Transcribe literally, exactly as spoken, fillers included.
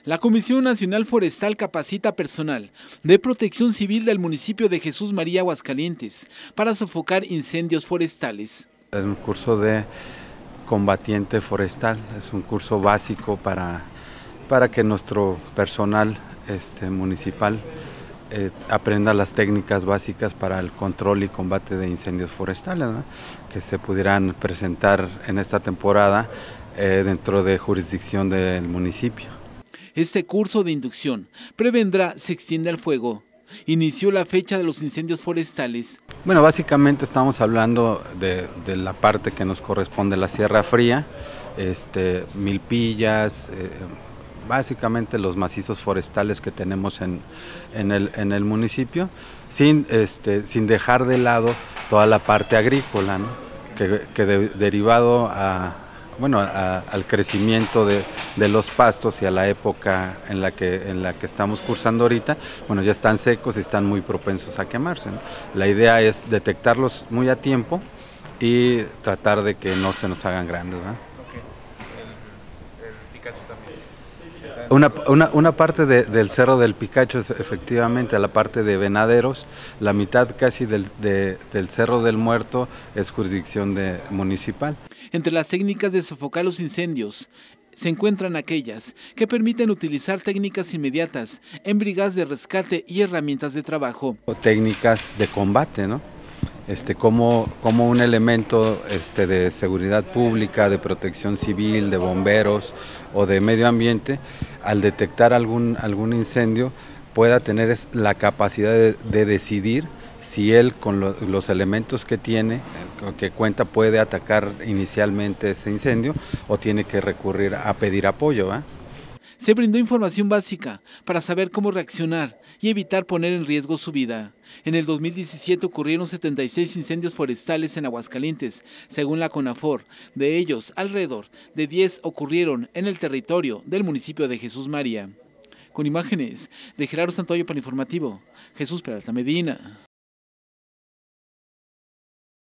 La Comisión Nacional Forestal capacita personal de Protección Civil del municipio de Jesús María, Aguascalientes, para sofocar incendios forestales. Es un curso de combatiente forestal, es un curso básico para, para que nuestro personal este, municipal eh, aprenda las técnicas básicas para el control y combate de incendios forestales, ¿no?, que se pudieran presentar en esta temporada eh, dentro de jurisdicción del municipio. Este curso de inducción prevendrá se extiende al fuego. Inició la fecha de los incendios forestales. Bueno, básicamente estamos hablando de, de la parte que nos corresponde la Sierra Fría, este, Milpillas, eh, básicamente los macizos forestales que tenemos en, en, el, en el municipio, sin, este, sin dejar de lado toda la parte agrícola, ¿no?, que, que de, derivado a... bueno, a, al crecimiento de, de los pastos y a la época en la que en la que estamos cursando ahorita, bueno, ya están secos y están muy propensos a quemarse, ¿no? La idea es detectarlos muy a tiempo y tratar de que no se nos hagan grandes, ¿no? Okay. El, el Picacho también. Una, una, una parte de, del Cerro del Picacho es efectivamente la parte de Venaderos, la mitad casi del, de, del Cerro del Muerto es jurisdicción de, municipal. Entre las técnicas de sofocar los incendios se encuentran aquellas que permiten utilizar técnicas inmediatas en brigadas de rescate y herramientas de trabajo. Técnicas de combate, ¿no? Este, como, como un elemento este, de seguridad pública, de protección civil, de bomberos o de medio ambiente, al detectar algún, algún incendio, pueda tener la capacidad de, de decidir si él con lo, los elementos que tiene, que cuenta, puede atacar inicialmente ese incendio o tiene que recurrir a pedir apoyo, ¿eh? Se brindó información básica para saber cómo reaccionar y evitar poner en riesgo su vida. En el dos mil diecisiete ocurrieron setenta y seis incendios forestales en Aguascalientes, según la CONAFOR. De ellos, alrededor de diez ocurrieron en el territorio del municipio de Jesús María. Con imágenes de Gerardo Santoyo para Informativo, Jesús Peralta Medina.